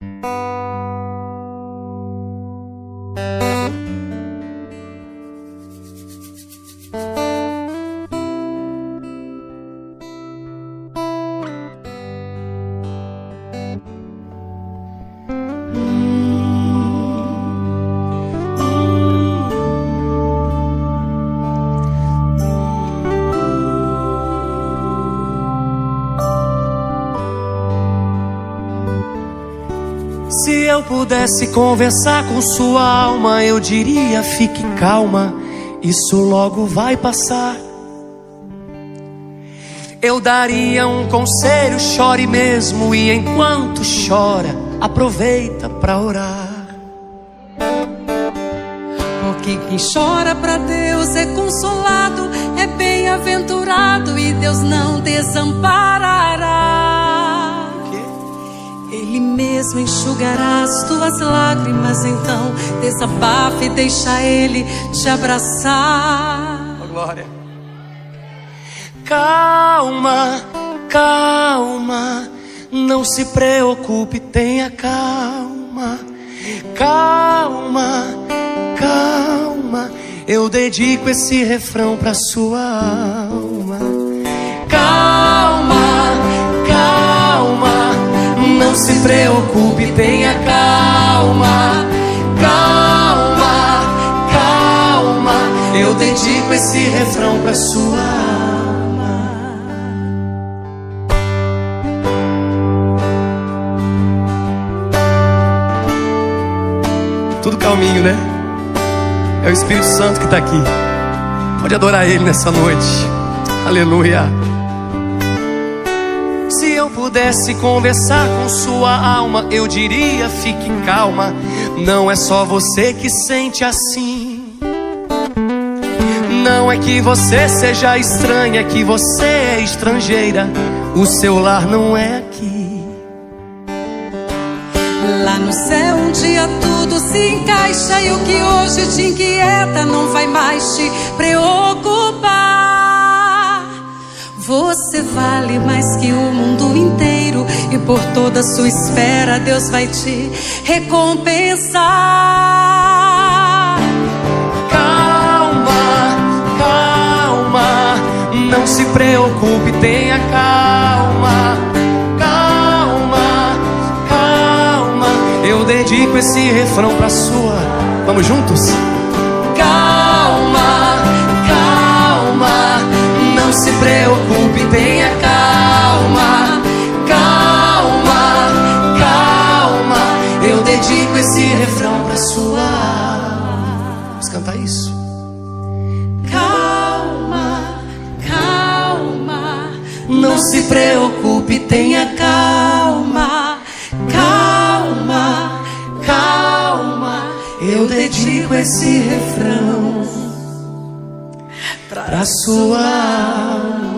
Se eu pudesse conversar com sua alma, eu diria: fique calma, isso logo vai passar. Eu daria um conselho: chore mesmo, e enquanto chora, aproveita pra orar. Porque quem chora pra Deus é consolado, é bem-aventurado, e Deus não desamparará. Ele mesmo enxugará as tuas lágrimas, então desabafe e deixa Ele te abraçar. Oh, glória. Calma, calma, não se preocupe, tenha calma. Calma, calma, eu dedico esse refrão pra sua alma. Calma, calma, não se preocupe, tenha calma. Calma, calma, eu dedico esse refrão pra sua alma. Tudo calminho, né? É o Espírito Santo que está aqui. Pode adorar Ele nessa noite. Aleluia. Se eu pudesse conversar com sua alma, eu diria: fique calma, não é só você que sente assim. Não é que você seja estranha, é que você é estrangeira. O seu lar não é aqui. Lá no céu um dia tudo se encaixa, e o que hoje te inquieta não vai mais te preocupar. Você vale mais que o mundo inteiro, e por toda a sua espera Deus vai te recompensar. Calma, calma, não se preocupe, tenha calma. Calma, calma, eu dedico esse refrão pra sua. Vamos juntos? Calma, calma, não se preocupe, tenha calma. Calma, calma, eu dedico esse refrão pra sua alma. Vamos cantar isso? Calma, calma, Não se preocupe, tenha calma. calma, Calma, eu dedico esse refrão pra sua alma.